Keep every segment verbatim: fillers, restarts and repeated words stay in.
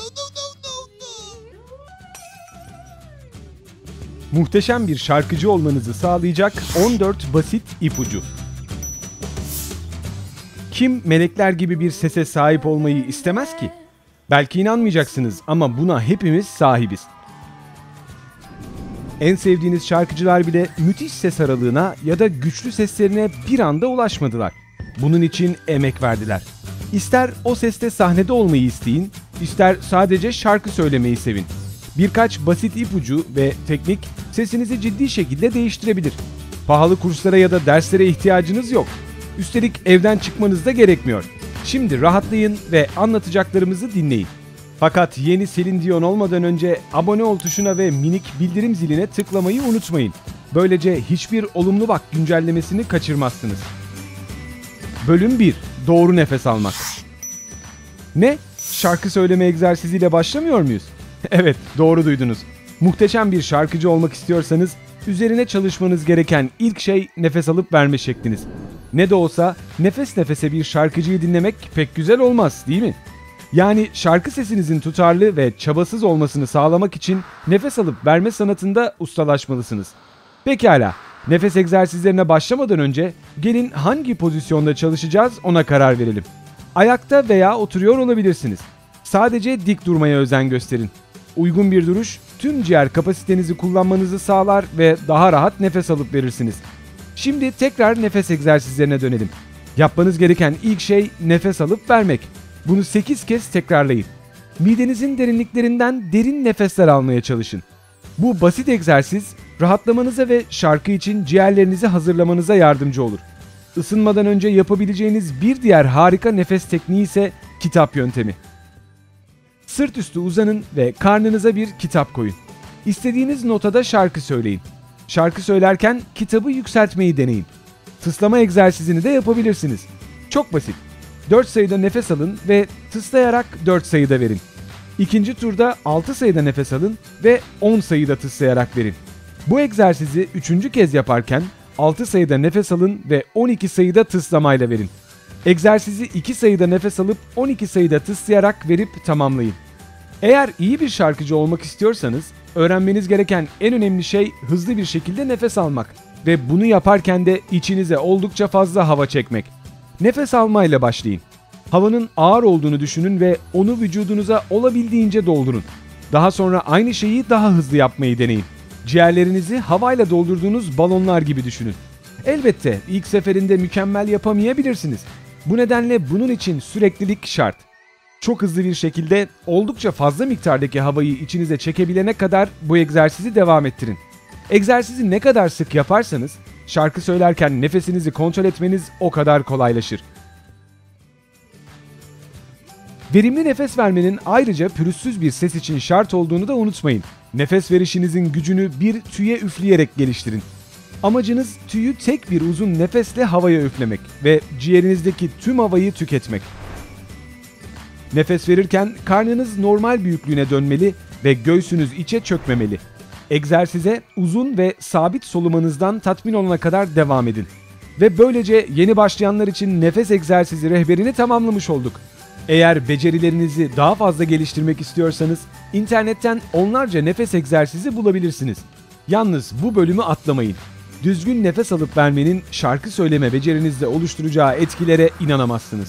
no, no, no, no. Muhteşem bir şarkıcı olmanızı sağlayacak on dört basit ipucu. Kim melekler gibi bir sese sahip olmayı istemez ki? Belki inanmayacaksınız ama buna hepimiz sahibiz. En sevdiğiniz şarkıcılar bile müthiş ses aralığına ya da güçlü seslerine bir anda ulaşmadılar. Bunun için emek verdiler. İster o seste sahnede olmayı isteyin, ister sadece şarkı söylemeyi sevin. Birkaç basit ipucu ve teknik sesinizi ciddi şekilde değiştirebilir. Pahalı kurslara ya da derslere ihtiyacınız yok. Üstelik evden çıkmanız da gerekmiyor. Şimdi rahatlayın ve anlatacaklarımızı dinleyin. Fakat yeni Celine Dion olmadan önce abone ol tuşuna ve minik bildirim ziline tıklamayı unutmayın. Böylece hiçbir olumlu bak güncellemesini kaçırmazsınız. Bölüm bir. Doğru nefes almak. Ne? Şarkı söyleme egzersiziyle başlamıyor muyuz? Evet, doğru duydunuz. Muhteşem bir şarkıcı olmak istiyorsanız üzerine çalışmanız gereken ilk şey nefes alıp verme şekliniz. Ne de olsa nefes nefese bir şarkıcıyı dinlemek pek güzel olmaz, değil mi? Yani şarkı sesinizin tutarlı ve çabasız olmasını sağlamak için nefes alıp verme sanatında ustalaşmalısınız. Pekala, nefes egzersizlerine başlamadan önce gelin hangi pozisyonda çalışacağız ona karar verelim. Ayakta veya oturuyor olabilirsiniz. Sadece dik durmaya özen gösterin. Uygun bir duruş tüm ciğer kapasitenizi kullanmanızı sağlar ve daha rahat nefes alıp verirsiniz. Şimdi tekrar nefes egzersizlerine dönelim. Yapmanız gereken ilk şey nefes alıp vermek. Bunu sekiz kez tekrarlayın. Midenizin derinliklerinden derin nefesler almaya çalışın. Bu basit egzersiz rahatlamanıza ve şarkı için ciğerlerinizi hazırlamanıza yardımcı olur. Isınmadan önce yapabileceğiniz bir diğer harika nefes tekniği ise kitap yöntemi. Sırt üstü uzanın ve karnınıza bir kitap koyun. İstediğiniz notada şarkı söyleyin. Şarkı söylerken kitabı yükseltmeyi deneyin. Tıslama egzersizini de yapabilirsiniz. Çok basit. dört sayıda nefes alın ve tıslayarak dört sayıda verin. İkinci turda altı sayıda nefes alın ve on sayıda tıslayarak verin. Bu egzersizi üçüncü kez yaparken altı sayıda nefes alın ve on iki sayıda tıslamayla verin. Egzersizi iki sayıda nefes alıp on iki sayıda tıslayarak verip tamamlayın. Eğer iyi bir şarkıcı olmak istiyorsanız öğrenmeniz gereken en önemli şey hızlı bir şekilde nefes almak ve bunu yaparken de içinize oldukça fazla hava çekmek. Nefes almayla başlayın. Havanın ağır olduğunu düşünün ve onu vücudunuza olabildiğince doldurun. Daha sonra aynı şeyi daha hızlı yapmayı deneyin. Ciğerlerinizi havayla doldurduğunuz balonlar gibi düşünün. Elbette ilk seferinde mükemmel yapamayabilirsiniz. Bu nedenle bunun için süreklilik şart. Çok hızlı bir şekilde oldukça fazla miktardaki havayı içinize çekebilene kadar bu egzersizi devam ettirin. Egzersizi ne kadar sık yaparsanız şarkı söylerken nefesinizi kontrol etmeniz o kadar kolaylaşır. Verimli nefes vermenin ayrıca pürüzsüz bir ses için şart olduğunu da unutmayın. Nefes verişinizin gücünü bir tüye üfleyerek geliştirin. Amacınız tüyü tek bir uzun nefesle havaya üflemek ve ciğerinizdeki tüm havayı tüketmek. Nefes verirken karnınız normal büyüklüğüne dönmeli ve göğsünüz içe çökmemeli. Egzersize uzun ve sabit solumanızdan tatmin olana kadar devam edin. Ve böylece yeni başlayanlar için nefes egzersizi rehberini tamamlamış olduk. Eğer becerilerinizi daha fazla geliştirmek istiyorsanız internetten onlarca nefes egzersizi bulabilirsiniz. Yalnız bu bölümü atlamayın. Düzgün nefes alıp vermenin şarkı söyleme becerinizde oluşturacağı etkilere inanamazsınız.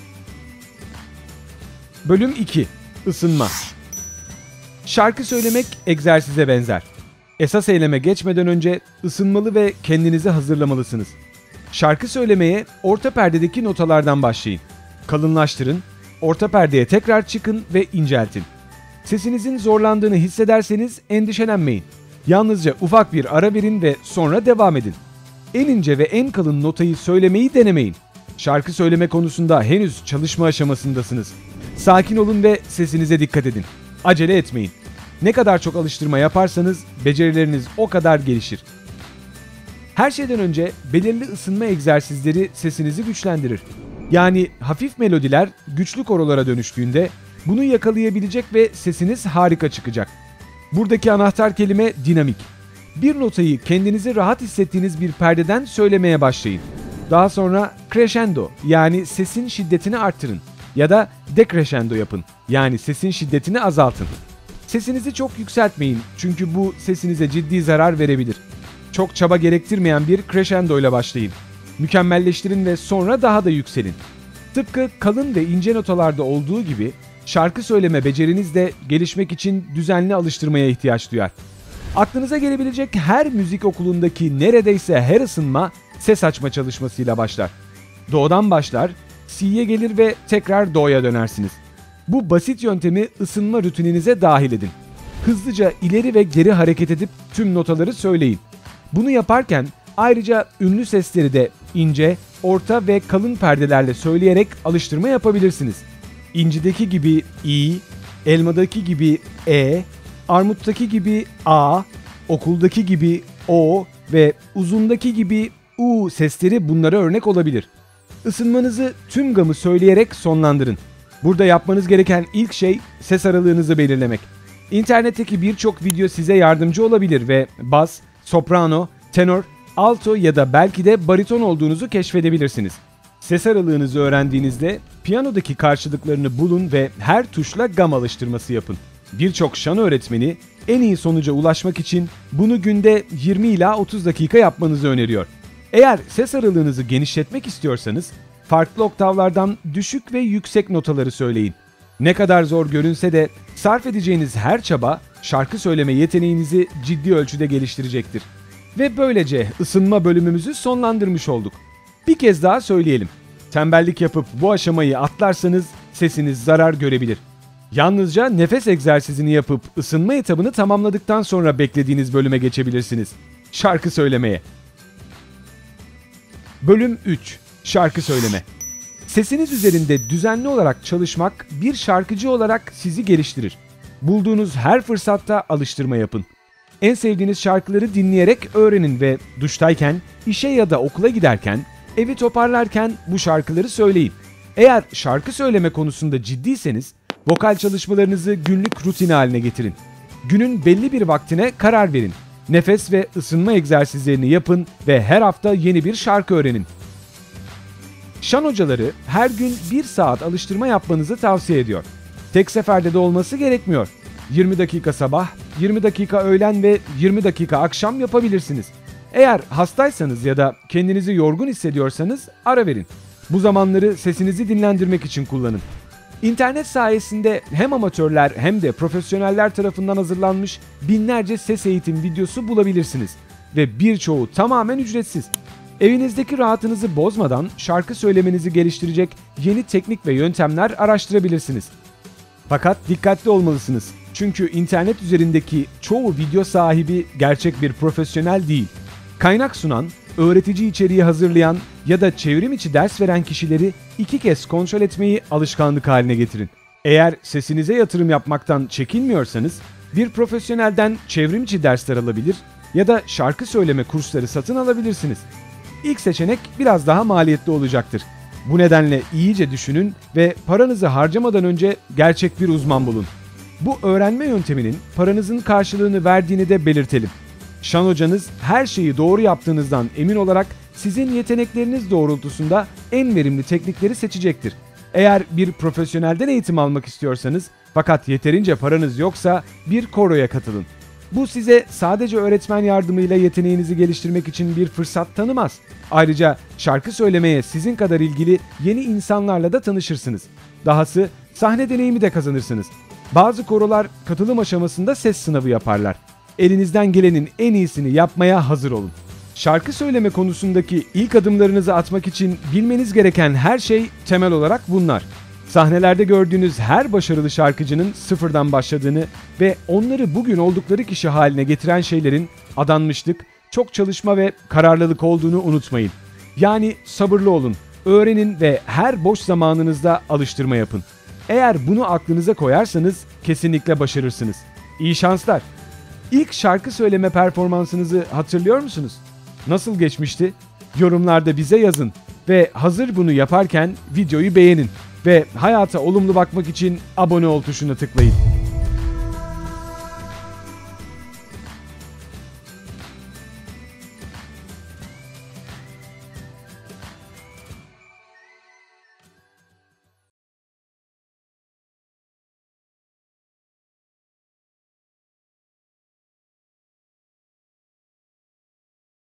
Bölüm iki. Isınma. Şarkı söylemek egzersize benzer. Esas eyleme geçmeden önce ısınmalı ve kendinizi hazırlamalısınız. Şarkı söylemeye orta perdedeki notalardan başlayın. Kalınlaştırın, orta perdeye tekrar çıkın ve inceltin. Sesinizin zorlandığını hissederseniz endişelenmeyin. Yalnızca ufak bir ara verin ve sonra devam edin. En ince ve en kalın notayı söylemeyi denemeyin. Şarkı söyleme konusunda henüz çalışma aşamasındasınız. Sakin olun ve sesinize dikkat edin. Acele etmeyin. Ne kadar çok alıştırma yaparsanız becerileriniz o kadar gelişir. Her şeyden önce belirli ısınma egzersizleri sesinizi güçlendirir. Yani hafif melodiler güçlü korolara dönüştüğünde bunu yakalayabilecek ve sesiniz harika çıkacak. Buradaki anahtar kelime dinamik. Bir notayı kendinizi rahat hissettiğiniz bir perdeden söylemeye başlayın. Daha sonra crescendo yani sesin şiddetini arttırın ya da decrescendo yapın. Yani sesin şiddetini azaltın. Sesinizi çok yükseltmeyin çünkü bu sesinize ciddi zarar verebilir. Çok çaba gerektirmeyen bir crescendo ile başlayın. Mükemmelleştirin ve sonra daha da yükselin. Tıpkı kalın ve ince notalarda olduğu gibi şarkı söyleme beceriniz de gelişmek için düzenli alıştırmaya ihtiyaç duyar. Aklınıza gelebilecek her müzik okulundaki neredeyse her ısınma ses açma çalışmasıyla başlar. Do'dan başlar, Si'ye gelir ve tekrar Do'ya dönersiniz. Bu basit yöntemi ısınma rutininize dahil edin. Hızlıca ileri ve geri hareket edip tüm notaları söyleyin. Bunu yaparken ayrıca ünlü sesleri de ince, orta ve kalın perdelerle söyleyerek alıştırma yapabilirsiniz. İncideki gibi İ, elmadaki gibi E, armuttaki gibi A, okuldaki gibi O ve uzundaki gibi U sesleri bunlara örnek olabilir. Isınmanızı tüm gamı söyleyerek sonlandırın. Burada yapmanız gereken ilk şey ses aralığınızı belirlemek. İnternetteki birçok video size yardımcı olabilir ve bas, soprano, tenor, alto ya da belki de bariton olduğunuzu keşfedebilirsiniz. Ses aralığınızı öğrendiğinizde piyanodaki karşılıklarını bulun ve her tuşla gam alıştırması yapın. Birçok şan öğretmeni en iyi sonuca ulaşmak için bunu günde yirmi ila otuz dakika yapmanızı öneriyor. Eğer ses aralığınızı genişletmek istiyorsanız farklı oktavlardan düşük ve yüksek notaları söyleyin. Ne kadar zor görünse de sarf edeceğiniz her çaba şarkı söyleme yeteneğinizi ciddi ölçüde geliştirecektir. Ve böylece ısınma bölümümüzü sonlandırmış olduk. Bir kez daha söyleyelim. Tembellik yapıp bu aşamayı atlarsanız sesiniz zarar görebilir. Yalnızca nefes egzersizini yapıp ısınma etabını tamamladıktan sonra beklediğiniz bölüme geçebilirsiniz. Şarkı söylemeye. Bölüm üç. Şarkı söyleme. Sesiniz üzerinde düzenli olarak çalışmak bir şarkıcı olarak sizi geliştirir. Bulduğunuz her fırsatta alıştırma yapın. En sevdiğiniz şarkıları dinleyerek öğrenin ve duştayken, işe ya da okula giderken, evi toparlarken bu şarkıları söyleyin. Eğer şarkı söyleme konusunda ciddiyseniz, vokal çalışmalarınızı günlük rutin haline getirin. Günün belli bir vaktine karar verin. Nefes ve ısınma egzersizlerini yapın ve her hafta yeni bir şarkı öğrenin. Şan hocaları her gün bir saat alıştırma yapmanızı tavsiye ediyor. Tek seferde de olması gerekmiyor. yirmi dakika sabah, yirmi dakika öğlen ve yirmi dakika akşam yapabilirsiniz. Eğer hastaysanız ya da kendinizi yorgun hissediyorsanız ara verin. Bu zamanları sesinizi dinlendirmek için kullanın. İnternet sayesinde hem amatörler hem de profesyoneller tarafından hazırlanmış binlerce ses eğitim videosu bulabilirsiniz. Ve birçoğu tamamen ücretsiz. Evinizdeki rahatınızı bozmadan şarkı söylemenizi geliştirecek yeni teknik ve yöntemler araştırabilirsiniz. Fakat dikkatli olmalısınız. Çünkü internet üzerindeki çoğu video sahibi gerçek bir profesyonel değil. Kaynak sunan, öğretici içeriği hazırlayan ya da çevrim içi ders veren kişileri iki kez kontrol etmeyi alışkanlık haline getirin. Eğer sesinize yatırım yapmaktan çekinmiyorsanız bir profesyonelden çevrim içi dersler alabilir ya da şarkı söyleme kursları satın alabilirsiniz. İlk seçenek biraz daha maliyetli olacaktır. Bu nedenle iyice düşünün ve paranızı harcamadan önce gerçek bir uzman bulun. Bu öğrenme yönteminin paranızın karşılığını verdiğini de belirtelim. Şan hocanız her şeyi doğru yaptığınızdan emin olarak sizin yetenekleriniz doğrultusunda en verimli teknikleri seçecektir. Eğer bir profesyonelden eğitim almak istiyorsanız fakat yeterince paranız yoksa bir koroya katılın. Bu size sadece öğretmen yardımıyla yeteneğinizi geliştirmek için bir fırsat tanımaz. Ayrıca şarkı söylemeye sizin kadar ilgili yeni insanlarla da tanışırsınız. Dahası sahne deneyimi de kazanırsınız. Bazı korolar katılım aşamasında ses sınavı yaparlar. Elinizden gelenin en iyisini yapmaya hazır olun. Şarkı söyleme konusundaki ilk adımlarınızı atmak için bilmeniz gereken her şey temel olarak bunlar. Sahnelerde gördüğünüz her başarılı şarkıcının sıfırdan başladığını ve onları bugün oldukları kişi haline getiren şeylerin adanmışlık, çok çalışma ve kararlılık olduğunu unutmayın. Yani sabırlı olun, öğrenin ve her boş zamanınızda alıştırma yapın. Eğer bunu aklınıza koyarsanız kesinlikle başarırsınız. İyi şanslar. İlk şarkı söyleme performansınızı hatırlıyor musunuz? Nasıl geçmişti? Yorumlarda bize yazın ve hazır bunu yaparken videoyu beğenin ve hayata olumlu bakmak için abone ol tuşuna tıklayın.